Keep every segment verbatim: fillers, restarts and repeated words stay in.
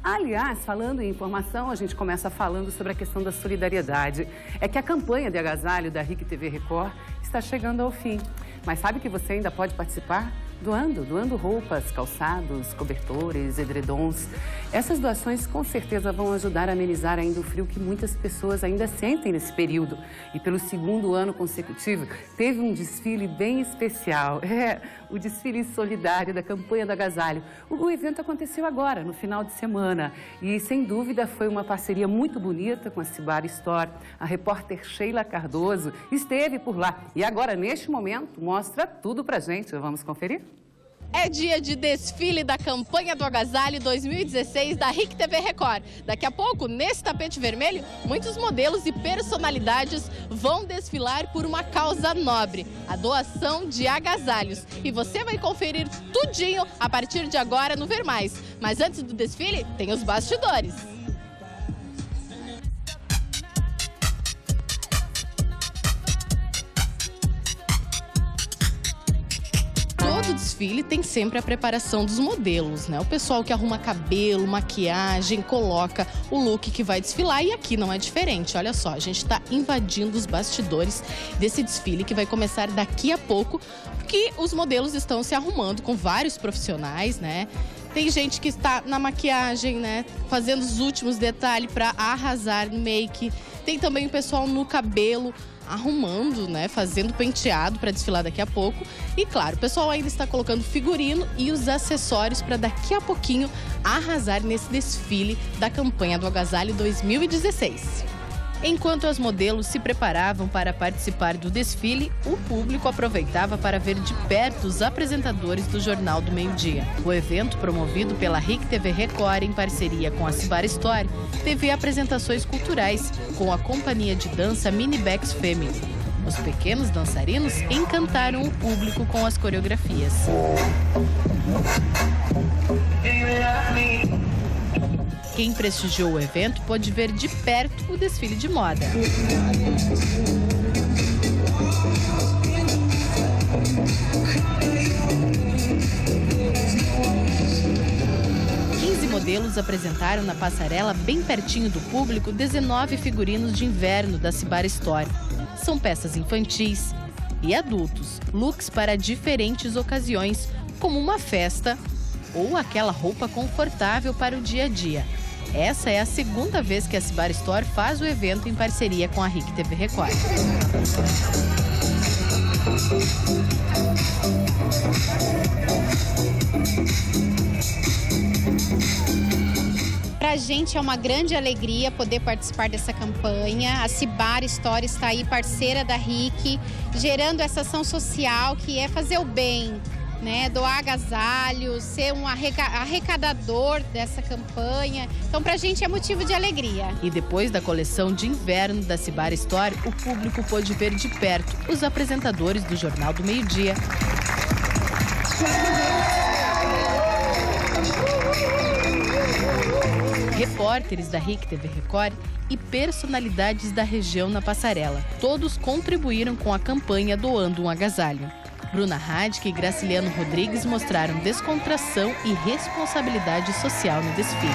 Aliás, falando em informação, a gente começa falando sobre a questão da solidariedade. É que a campanha de agasalho da R I C T V Record está chegando ao fim. Mas sabe que você ainda pode participar? Doando, doando roupas, calçados, cobertores, edredons. Essas doações com certeza vão ajudar a amenizar ainda o frio que muitas pessoas ainda sentem nesse período. E pelo segundo ano consecutivo, teve um desfile bem especial. É, o desfile solidário da campanha do agasalho. O, o evento aconteceu agora, no final de semana. E, sem dúvida, foi uma parceria muito bonita com a Sibara Store. A repórter Sheila Cardoso esteve por lá. E agora, neste momento, mostra tudo pra gente. Vamos conferir? É dia de desfile da campanha do agasalho dois mil e dezesseis da R I C T V Record. Daqui a pouco, nesse tapete vermelho, muitos modelos e personalidades vão desfilar por uma causa nobre, a doação de agasalhos. E você vai conferir tudinho a partir de agora no Ver Mais. Mas antes do desfile, tem os bastidores. Todo desfile tem sempre a preparação dos modelos, né? O pessoal que arruma cabelo, maquiagem, coloca o look que vai desfilar, e aqui não é diferente. Olha só, a gente está invadindo os bastidores desse desfile que vai começar daqui a pouco, porque os modelos estão se arrumando com vários profissionais, né? Tem gente que está na maquiagem, né? Fazendo os últimos detalhes para arrasar no make. Tem também o pessoal no cabelo, arrumando, né, fazendo penteado para desfilar daqui a pouco. E claro, o pessoal ainda está colocando figurino e os acessórios para daqui a pouquinho arrasar nesse desfile da campanha do agasalho dois mil e dezesseis. Enquanto as modelos se preparavam para participar do desfile, o público aproveitava para ver de perto os apresentadores do Jornal do Meio-Dia. O evento, promovido pela R I C T V Record em parceria com a Sibara Store, teve apresentações culturais com a companhia de dança Minibex Family. Os pequenos dançarinos encantaram o público com as coreografias. Quem prestigiou o evento pôde ver de perto o desfile de moda. quinze modelos apresentaram na passarela, bem pertinho do público, dezenove figurinos de inverno da Sibara Store. São peças infantis e adultos, looks para diferentes ocasiões, como uma festa ou aquela roupa confortável para o dia a dia. Essa é a segunda vez que a Sibara Store faz o evento em parceria com a R I C T V Record. Para a gente é uma grande alegria poder participar dessa campanha. A Sibara Store está aí, parceira da R I C, gerando essa ação social que é fazer o bem, né, doar agasalhos, ser um arrecadador dessa campanha. Então, pra gente é motivo de alegria. E depois da coleção de inverno da Sibara Store, o público pôde ver de perto os apresentadores do Jornal do Meio-Dia. Repórteres da R I C T V Record e personalidades da região na passarela. Todos contribuíram com a campanha doando um agasalho. Bruna Radke e Graciliano Rodrigues mostraram descontração e responsabilidade social no desfile.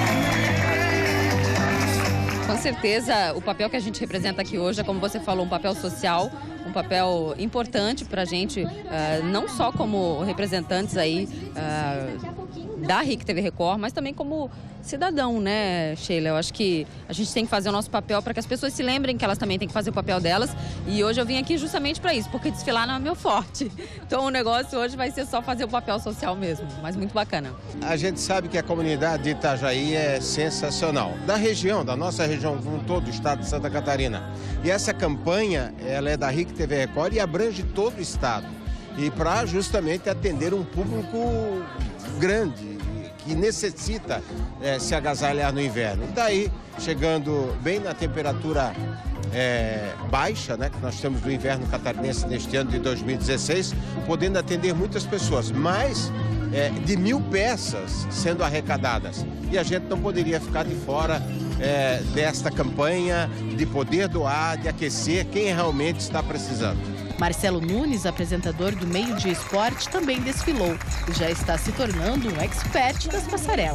Com certeza, o papel que a gente representa aqui hoje é, como você falou, um papel social, um papel importante para a gente, uh, não só como representantes aí uh, da R I C T V Record, mas também como cidadão, né, Sheila? Eu acho que a gente tem que fazer o nosso papel para que as pessoas se lembrem que elas também têm que fazer o papel delas. E hoje eu vim aqui justamente para isso, porque desfilar não é meu forte. Então o negócio hoje vai ser só fazer o papel social mesmo, mas muito bacana. A gente sabe que a comunidade de Itajaí é sensacional. Da região, da nossa região, como todo o estado de Santa Catarina. E essa campanha, ela é da R I C T V Record e abrange todo o estado. E para justamente atender um público grande, que necessita é, se agasalhar no inverno. Daí, chegando bem na temperatura é, baixa, né, que nós temos do inverno catarinense neste ano de dois mil e dezesseis, podendo atender muitas pessoas, mais é, de mil peças sendo arrecadadas. E a gente não poderia ficar de fora é, desta campanha, de poder doar, de aquecer quem realmente está precisando. Marcelo Nunes, apresentador do Meio Dia Esporte, também desfilou e já está se tornando um expert das passarelas.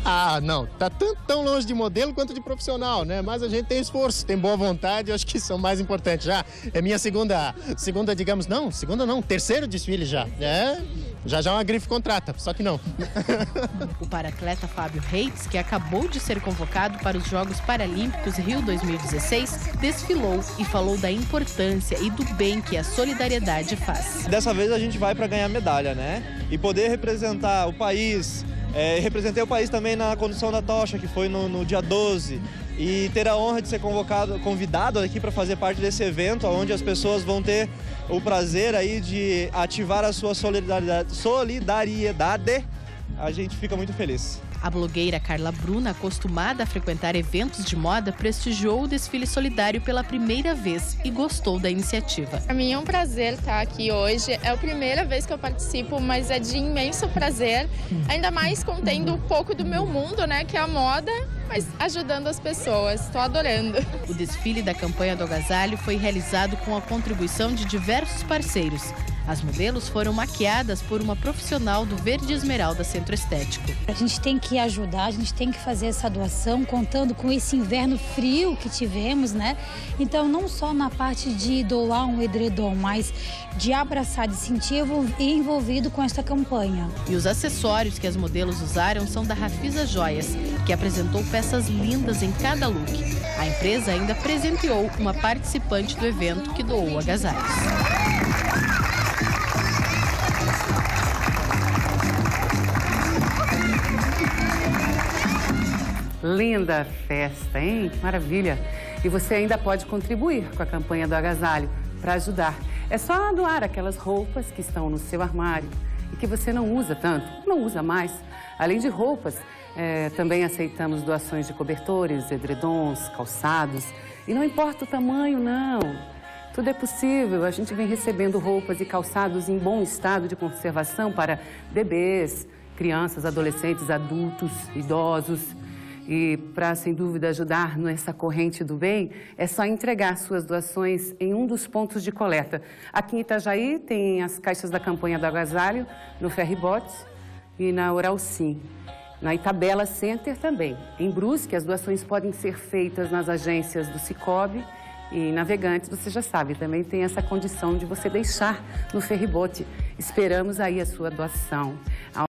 Ah, não, tá tanto, tão longe de modelo quanto de profissional, né? Mas a gente tem esforço, tem boa vontade, eu acho que isso é o mais importante. Já é minha segunda, segunda, digamos, não, segunda não, terceiro desfile já. É, já já uma grife contrata, só que não. O paratleta Fábio Reitz, que acabou de ser convocado para os Jogos Paralímpicos Rio dois mil e dezesseis, desfilou e falou da importância e do bem que a solidariedade faz. Dessa vez a gente vai para ganhar medalha, né? E poder representar o país. É, representei o país também na condução da tocha, que foi no, no dia doze, e ter a honra de ser convocado, convidado aqui para fazer parte desse evento, onde as pessoas vão ter o prazer aí de ativar a sua solidariedade, solidariedade. A gente fica muito feliz. A blogueira Carla Bruna, acostumada a frequentar eventos de moda, prestigiou o desfile solidário pela primeira vez e gostou da iniciativa. Para mim é um prazer estar aqui hoje. É a primeira vez que eu participo, mas é de imenso prazer. Ainda mais contendo um pouco do meu mundo, né, que é a moda, mas ajudando as pessoas. Estou adorando. O desfile da campanha do agasalho foi realizado com a contribuição de diversos parceiros. As modelos foram maquiadas por uma profissional do Verde Esmeralda Centro Estético. A gente tem que ajudar, a gente tem que fazer essa doação, contando com esse inverno frio que tivemos, né? Então, não só na parte de doar um edredom, mas de abraçar, de sentir envolvido com esta campanha. E os acessórios que as modelos usaram são da Rafisa Joias, que apresentou peças lindas em cada look. A empresa ainda presenteou uma participante do evento que doou agasalhos. Linda festa, hein? Que maravilha! E você ainda pode contribuir com a campanha do agasalho para ajudar. É só doar aquelas roupas que estão no seu armário e que você não usa tanto, não usa mais. Além de roupas, é, também aceitamos doações de cobertores, edredons, calçados. E não importa o tamanho, não. Tudo é possível. A gente vem recebendo roupas e calçados em bom estado de conservação para bebês, crianças, adolescentes, adultos, idosos. E para, sem dúvida, ajudar nessa corrente do bem, é só entregar suas doações em um dos pontos de coleta. Aqui em Itajaí tem as caixas da campanha do agasalho, no Ferribote e na Uralcim. Na Itabela Center também. Em Brusque, as doações podem ser feitas nas agências do Cicobi e Navegantes, você já sabe, também tem essa condição de você deixar no Ferribote. Esperamos aí a sua doação.